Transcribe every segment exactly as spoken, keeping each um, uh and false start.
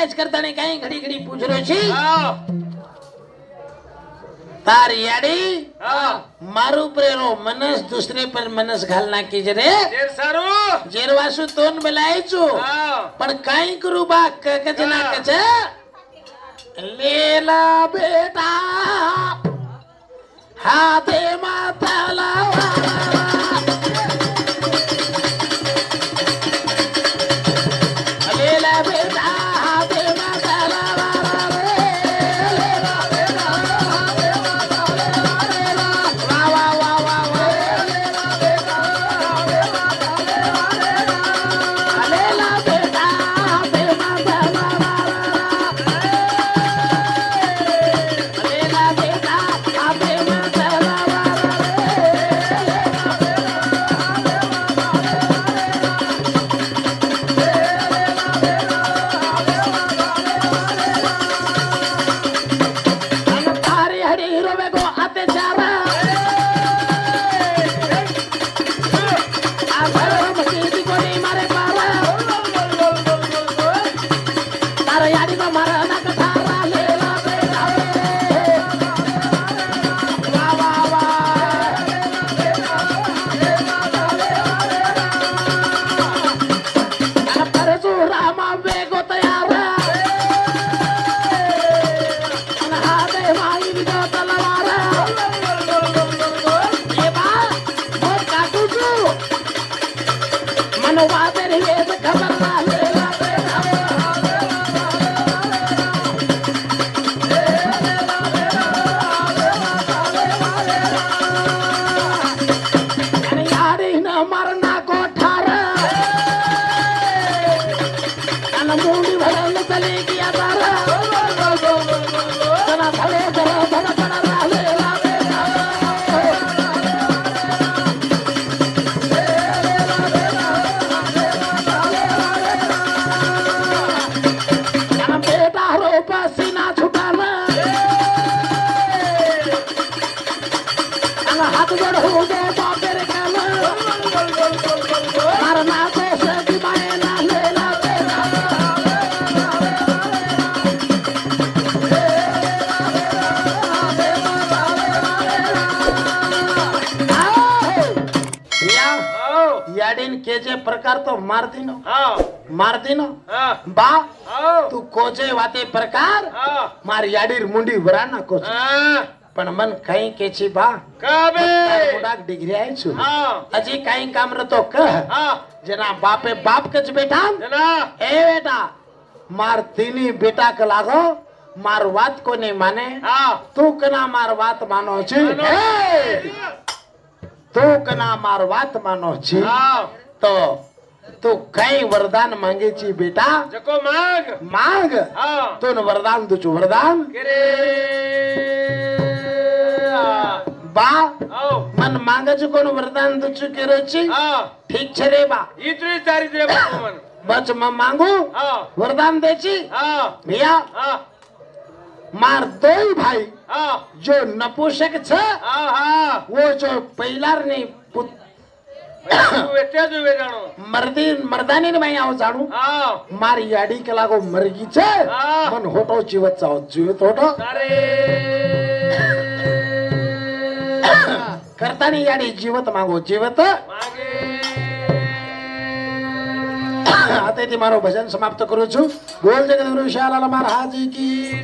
आज करता नहीं कहीं घड़ी घड़ी पूछ रहे छी तार याडी मारू प्रेरो मनस दूसरे पर मनस घालना कीज रे जेर सारू जेरवासु तोन बेलायचो पण काई करू बा कजना कच लेला बेटा हाथे माथाला लेला बेटा हाथे माथाला केजे प्रकार तो मार दिनो मार दिनो बा तू कोजे वाते प्रकार मार याडीर मुंडी वराना कोच पण मन कहीं केची बा काबे मुडाक डिग्री आई छु अजी कहीं काम रतो कह जना बापे बाप कच बेटा जना ए बेटा मार तीनी बेटा के लागो मार बात को नहीं माने तू कना मार बात मानो छी तू कना मार बात मानो छी तो तू कई वरदान मांगे छी बेटा जको मांग मांग तू न वरदान तुझ वरदान करे बा मन मांगे छ कोन वरदान तुझ केरो छी ठीक छे रे बा इतरी तारी दे बा मन बच म मांगू वरदान दे छी भैया मार दो भाई जो नपुंसक छ वो जो पहिलार ने मर्दी मर्दानी ने मैं आओ जाणू मार याडी के लागो मरगी छे मन होटो जीवत चाओ जीवत होटो करता नहीं याडी जीवत मांगो जीवत मांगे आते थी मारो भजन समाप्त करू छु बोल जगदगुरु शालाल महाराज की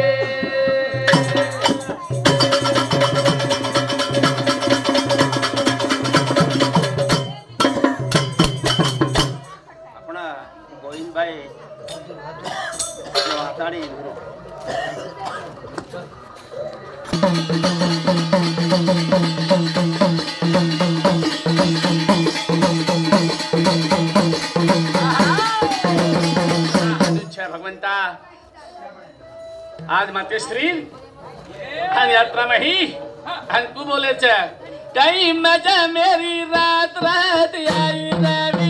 भगवंता आज माते श्री यात्रा में ही हम तू बोले च कई मजा मेरी रात रात आई रवि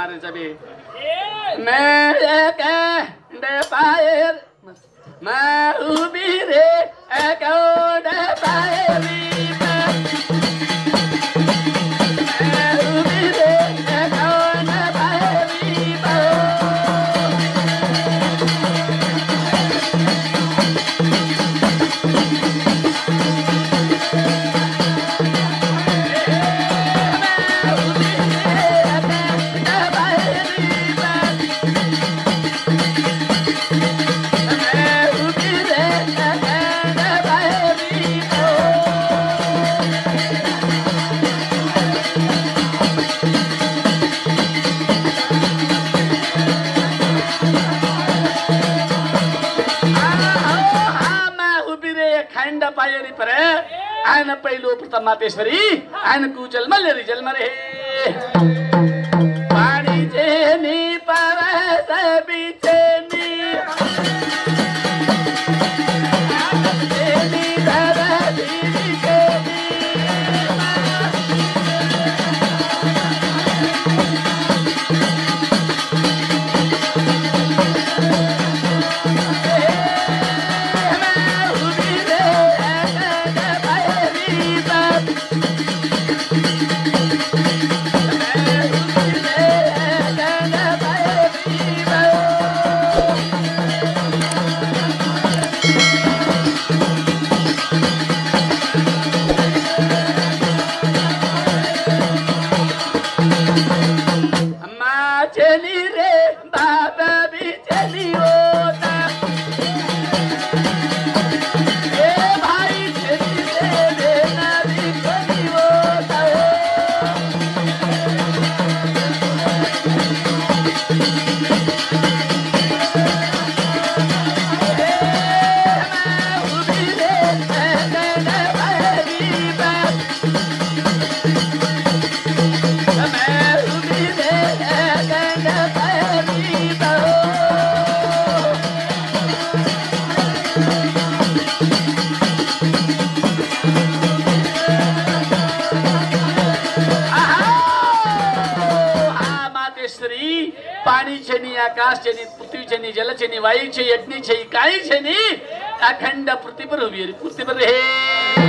मारे सभी मैं के डे पाए मैं उबी रे एको डे पाए आयन पहिलो प्रथम मातेश्वरी आयन कु जन्म लेरी जन्म रे पानी जेनी परस बिचेनी जेनी धरती बिचेनी पाणी छेनी आकाश छेनी पृथ्वी छेनी जल छेनी वायू छे अग्नि छे काही छेनी अखंड पृथ्वी पर उभी पृथ्वी पर हे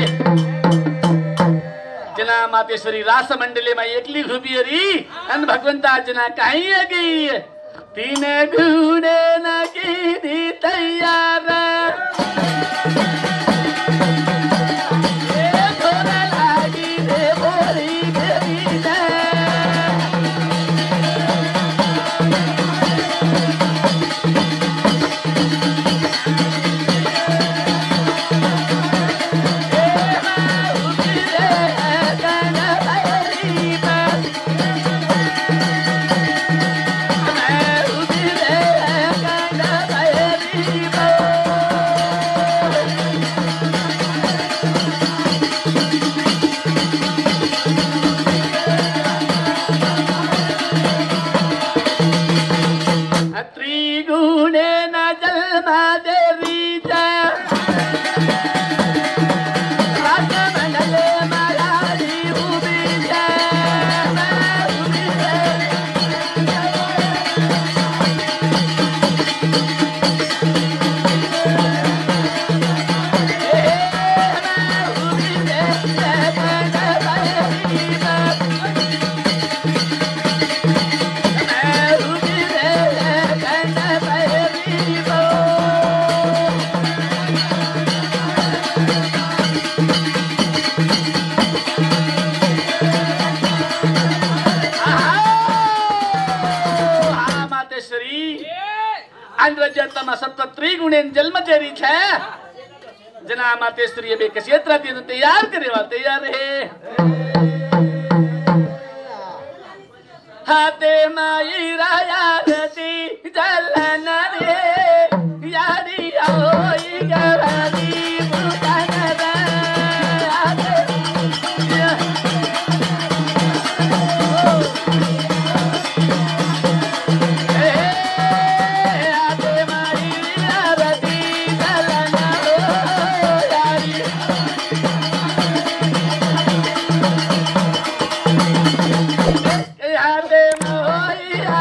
जना मातेश्वरी रास मंडले में एकली उभी री अन भगवंता जना काही गई तीन घूणे न की तैयार सत्व त्रिगुणेन जन्म तेरी छे जना मातेश्वरी बे क्षेत्र ती तैयार करेवा तैयार है हाथे माई रायारती जलन रे यारी होई गवारी पुतान Yeah.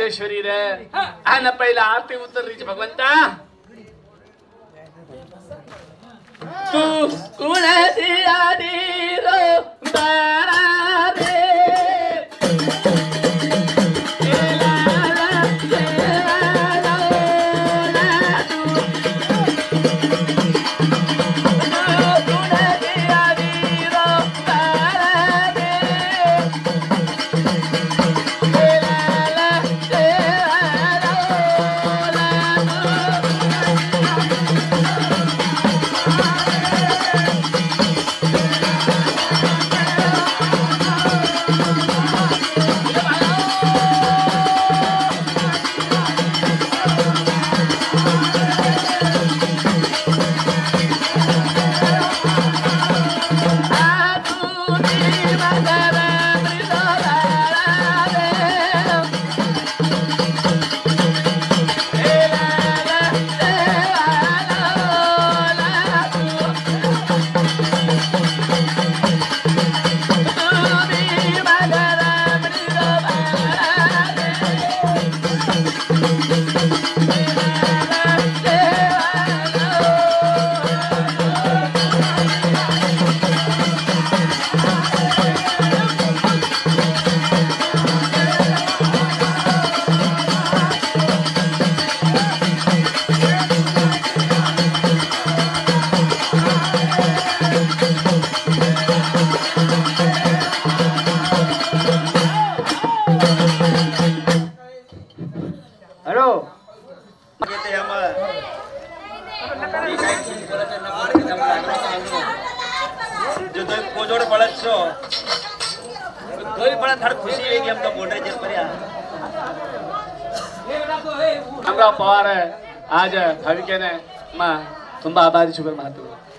मातेश्वरी रे आणि पहिला आरती उतरलीच भगवंता तू कुणाची आधी रो बारा रे पवार आज भाविकेने मा ತುಂಬಾ ಆಭಾರಿ ಶುಗರ್ ಮಾತು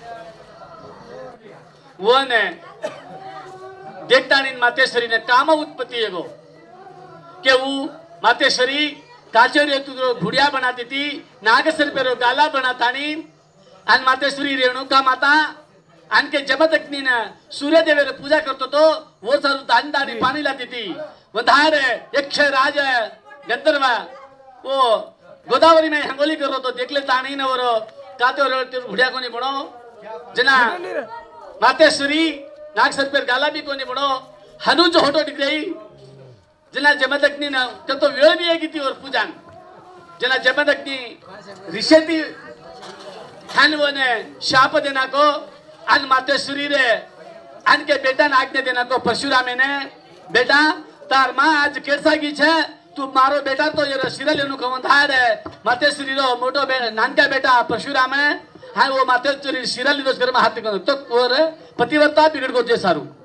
वोने देखता नहीं मातेश्वरी ने काम उत्पत्ति है वो के वो मातेश्वरी काचेरी तो भुड़िया बनाती थी नागेश्वर पे गाला बनाता नहीं अन मातेश्वरी रेणुका माता अन के जब तक नी ना सूर्य देव पूजा करतो तो वो सारू दान दानी पानी लाती थी वो धार यक्ष राज गंधर्व वो गोदावरी में हंगोली करो तो देख लेता नहीं ना वो काते और भुड़िया को नहीं बनो जना मातेश्वरी नागेश्वर पे गाला भी को नहीं बनो हनु जो होटो दिख रही जना जमदग्नि ना तब तो वेळ भी है की थी और पूजन जना जमदग्नि ऋषि खान वो ने शाप देना को अन मातेश्वरी रे अन के बेटा ने आज्ञा देना को परशुराम ने बेटा तार माँ आज कैसा की छे तू मारो बेटा तो ये शिरा लेनु कमंधार है मातेश्वरी रो मोटो बे नानका बेटा परशुराम है हाँ वो मातेश्वरी शिरा लीधो घर में हाथ तो पतिव्रता बिगड़ को जे सारू